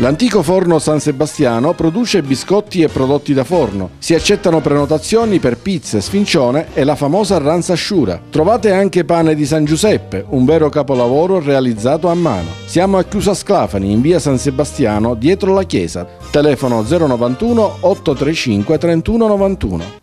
L'antico forno San Sebastiano produce biscotti e prodotti da forno. Si accettano prenotazioni per pizze, sfincione e la famosa ranza asciura. Trovate anche pane di San Giuseppe, un vero capolavoro realizzato a mano. Siamo a Chiusa Sclafani, in via San Sebastiano, dietro la chiesa. Telefono 091 835 3191.